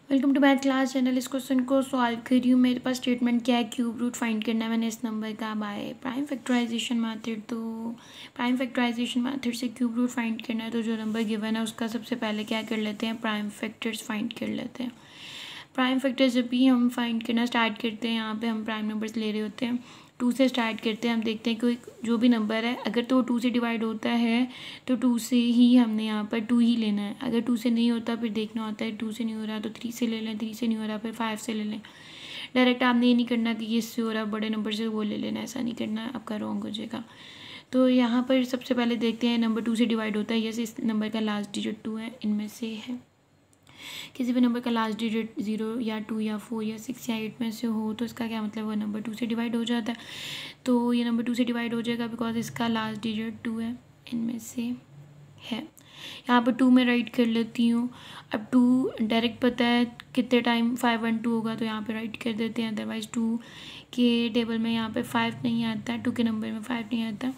Welcome to math class channel. इस question को solve कर रही हूँ। मेरे पास स्टेटमेंट क्या है, क्यूब रूट फाइंड करना है मैंने इस नंबर का बाय प्राइम फैक्टराइजेशन मेथड। तो प्राइम फैक्टराइजेशन मेथड से क्यूब रूट फाइंड करना है, तो जो नंबर गिवन है उसका सबसे पहले क्या कर लेते हैं, प्राइम फैक्टर्स फाइंड कर लेते हैं। प्राइम फैक्टर्स जब भी हम फाइंड करना स्टार्ट करते हैं, यहाँ पे हम प्राइम नंबर्स ले रहे होते हैं, 2 से स्टार्ट करते हैं। हम देखते हैं कि जो भी नंबर है अगर तो 2 से डिवाइड होता है तो 2 से ही हमने यहाँ पर 2 ही लेना है। अगर 2 से नहीं होता फिर देखना होता है 2 से नहीं हो रहा तो 3 से ले लें, 3 से नहीं हो रहा फिर 5 से ले लें। डायरेक्ट आपने ये नहीं करना कि ये इससे हो रहा बड़े नंबर से वो ले लेना, ऐसा नहीं करना है, आपका रॉन्ग हो जाएगा। तो यहाँ पर सबसे पहले देखते हैं नंबर 2 से डिवाइड होता है, जैसे इस नंबर का लास्ट डिजिट 2 है, इनमें से है किसी भी नंबर का लास्ट डिजिट 0 या 2 या 4 या 6 या 8 में से हो तो इसका क्या मतलब, वो नंबर 2 से डिवाइड हो जाता है। तो ये नंबर 2 से डिवाइड हो जाएगा बिकॉज इसका लास्ट डिजिट 2 है, इनमें से है। यहाँ पर 2 में राइट कर लेती हूँ। अब 2 डायरेक्ट पता है कितने टाइम 5 1 2 होगा, तो यहाँ पे राइट कर देते हैं। अदरवाइज़ 2 के टेबल में यहाँ पे 5 नहीं आता, 2 के नंबर में 5 नहीं आता,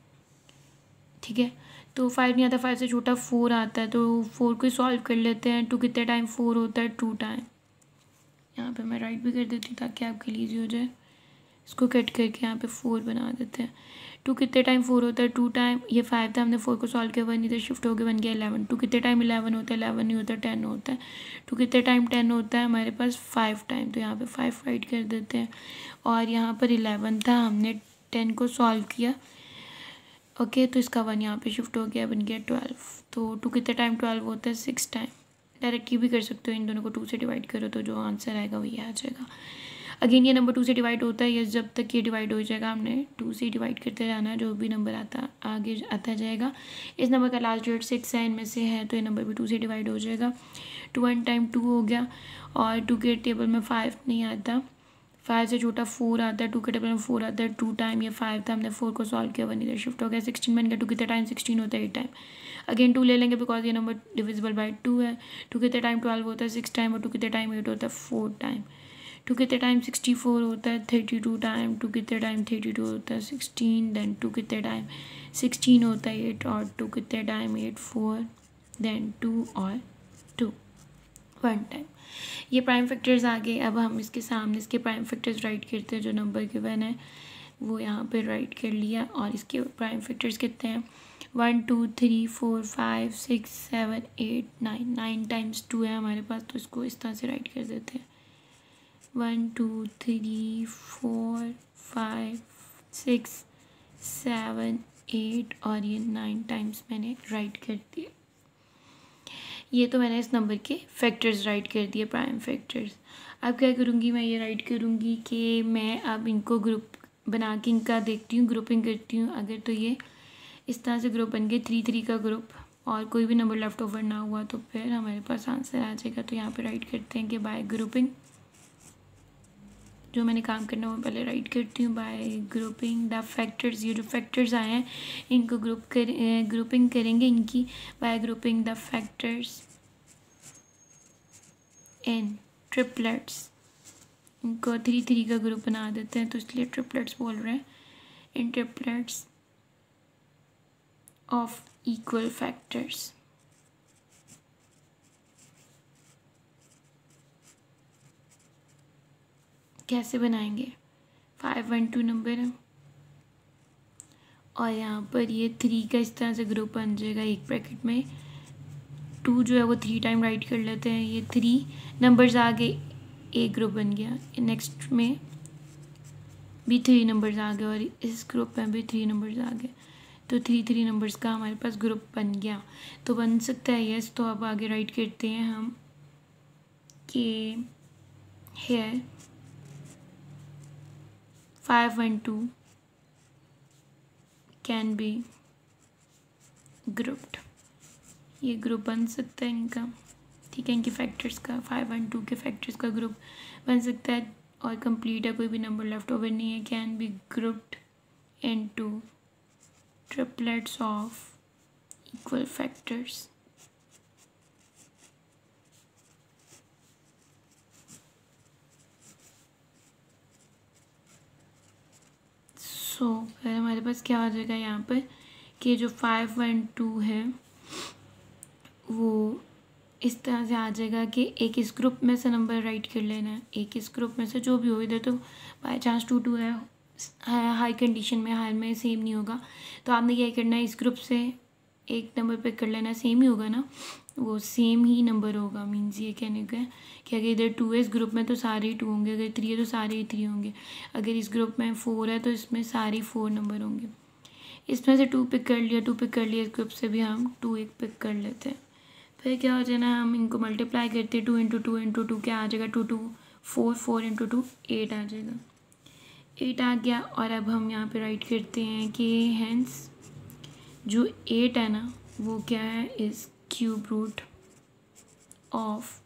ठीक है। तो 5 नहीं आता, 5 से छोटा 4 आता है, तो 4 को सॉल्व कर लेते हैं। 2 कितने टाइम 4 होता है, 2 टाइम। यहाँ पे मैं राइट भी कर देती हूँ ताकि आपके लिए ईजी हो जाए। इसको कट करके यहाँ पे 4 बना देते हैं। 2 कितने टाइम 4 होता है, 2 टाइम। ये 5 था, हमने 4 को सॉल्व किया, 1 इधर शिफ्ट हो गया, बन गया 11। 2 कितने टाइम 11 होता है, 11 नहीं होता, 10 होता है। 2 कितने टाइम 10 होता है, हमारे पास 5 टाइम, तो यहाँ पे 5 राइट कर देते हैं। और यहाँ पर 11 था, हमने 10 को सॉल्व किया, ओके। तो इसका 1 यहाँ पे शिफ्ट हो गया, बन गया 12। तो 2 कितने टाइम 12 होता है, 6 टाइम। डायरेक्ट ये भी कर सकते हो, इन दोनों को 2 से डिवाइड करो तो जो आंसर आएगा वही आ जाएगा। अगेन ये नंबर 2 से डिवाइड होता है, ये जब तक ये डिवाइड हो जाएगा हमने 2 से डिवाइड करते जाना है, जो भी नंबर आता आगे आता जाएगा। इस नंबर का लास्ट डिजिट 6 है, इनमें से है, तो ये नंबर भी 2 से डिवाइड हो जाएगा। 2 1 टाइम 2 हो गया, और 2 के टेबल में 5 नहीं आता, 5 से छोटा 4 आता है, 2 के टेबल में 4 आता है, 2 टाइम। ये 5 था, हमने 4 को सॉल्व किया, 1 इधर शिफ्ट हो गया, 16 बन गया। 2 कितने टाइम 16 होता है, 8 टाइम। अगेन 2 ले लेंगे बिकॉज ये नंबर डिविजिबल बाय 2 है। 2 कितने टाइम 12 होता है, 6 टाइम। और 2 कितने टाइम 8 होता है, 4 टाइम। 2 कितने टाइम 64 होता है, 32 टाइम। 2 कितने टाइम 32 होता है, 16। देन 2 कितने टाइम 16 होता है, 8। और 2 कितने टाइम 8 4, देन 2 और 2, 1 टाइम। ये प्राइम फैक्टर्स आ गए। अब हम इसके सामने इसके प्राइम फैक्टर्स राइट करते हैं, जो नंबर गिवन है वो यहाँ पे राइट कर लिया। और इसके प्राइम फैक्टर्स कितने हैं, 1 2 3 4 5 6 7 8 9, 9 टाइम्स 2 है हमारे पास, तो इसको इस तरह से राइट कर देते हैं। 1 2 3 4 5 6 7 8, और ये 9 टाइम्स मैंने राइट कर दिए। ये तो मैंने इस नंबर के फैक्टर्स राइट कर दिए, प्राइम फैक्टर्स। अब क्या करूँगी, मैं ये राइट करूँगी कि मैं अब इनको ग्रुप बना के इनका देखती हूँ, ग्रुपिंग करती हूँ। अगर तो ये इस तरह से ग्रुप बन गए 3 3 का ग्रुप, और कोई भी नंबर लेफ्ट ओवर ना हुआ, तो फिर हमारे पास आंसर आ जाएगा। तो यहाँ पे राइट करते हैं कि बाय ग्रुपिंग, जो मैंने काम करना वो पहले राइट करती हूँ। बाय ग्रुपिंग द फैक्टर्स, ये जो फैक्टर्स आए हैं इनको ग्रुपिंग करेंगे इनकी, by grouping the factors in triplets. इनको 3 3 का ग्रुप बना देते हैं, तो इसलिए ट्रिपलेट्स बोल रहे हैं। In triplets of equal factors. कैसे बनाएंगे, 5 1 2 नंबर है, और यहाँ पर ये 3 का इस तरह से ग्रुप बन जाएगा एक ब्रैकेट में। 2 जो है वो 3 टाइम राइट कर लेते हैं, ये 3 नंबर्स आगे एक ग्रुप बन गया। नेक्स्ट में भी 3 नंबर्स आ गए, और इस ग्रुप में भी 3 नंबर्स आ गए, तो 3 3 नंबर्स का हमारे पास ग्रुप बन गया। तो बन सकता है यस। तो अब आगे राइट करते हैं हम कि है 5 1 2 कैन बी ग्रुप्ड। ये ग्रुप बन सकता है इनका, ठीक है, इनके फैक्टर्स का 5 1 2 के फैक्टर्स का ग्रुप बन सकता है, और कंप्लीट है, कोई भी नंबर लेफ्ट ओवर नहीं है। Can be grouped into triplets of equal factors. So फिर हमारे पास क्या हो जाएगा यहाँ पर कि जो 5 1 2 है वो इस तरह से आ जाएगा कि एक इस ग्रुप में से नंबर राइट कर लेना है, एक इस ग्रुप में से जो भी हो। इधर तो बाई चांस 2 है, हाई कंडीशन में, हाई में सेम नहीं होगा, तो आपने क्या करना है, इस ग्रुप से एक नंबर पिक कर लेना, सेम ही होगा ना, वो सेम ही नंबर होगा। मीन्स ये कहने का है कि अगर इधर 2 है इस ग्रुप में तो सारे ही 2 होंगे, अगर 3 है तो सारे ही 3 होंगे, अगर इस ग्रुप में 4 है तो इसमें सारे 4 नंबर होंगे। इसमें से 2 पिक कर लिया, 2 पिक कर लिया, इस ग्रुप से भी हम 2 एक पिक कर लेते हैं। फिर क्या हो जाना, हम इनको मल्टीप्लाई करते हैं, 2 इंटू 2 इंटू 2 क्या आ जाएगा, 2 2 4, 4 इंटू 2 8 आ जाएगा, 8 आ गया। और अब हम यहाँ पे राइट करते हैं कि हेंस जो 8 है ना वो क्या है, इस क्यूब रूट ऑफ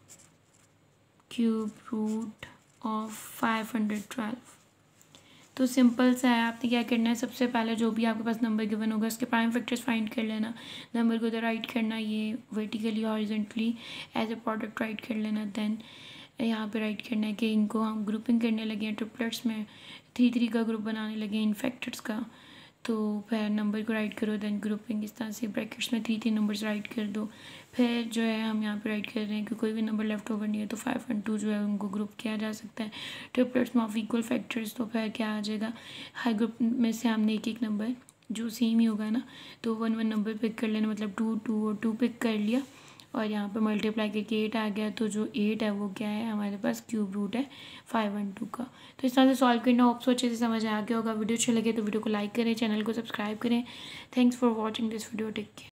512। तो सिंपल सा है, आपने क्या करना है, सबसे पहले जो भी आपके पास नंबर गिवन होगा उसके प्राइम फैक्टर्स फाइंड कर लेना, नंबर को उधर राइट करना, ये vertically horizontally as a product write कर लेना। देन यहाँ पे राइट करना है कि इनको हम ग्रुपिंग करने लगे हैं ट्रिपलेट्स में, 3 3 का ग्रुप बनाने लगे हैं इन फैक्टर्स का। तो फिर नंबर को राइट करो, देन ग्रुपिंग इस तरह से ब्रैकेट्स में 3 3 नंबर्स राइट कर दो। फिर जो है हम यहाँ पे राइट कर रहे हैं कि कोई भी नंबर लेफ्ट ओवर नहीं है तो 5 और 2 जो है उनको ग्रुप किया जा सकता है ट्रिपलेट्स में ऑफ इक्वल फैक्टर्स। तो फिर क्या आ जाएगा, हर ग्रुप में से हमने एक एक नंबर जो सेम ही होगा ना, तो 1 1 नंबर पिक कर लेना, मतलब 2 2 और 2 पिक कर लिया और यहाँ पे मल्टीप्लाई करके 8 आ गया। तो जो 8 है वो क्या है, हमारे पास क्यूब रूट है 5 और 2 का। तो इस तरह से सॉल्व करना, होप सो अच्छे से समझ आ गया होगा। वीडियो अच्छी लगे तो वीडियो को लाइक करें, चैनल को सब्सक्राइब करें। Thanks for watching this video, take care.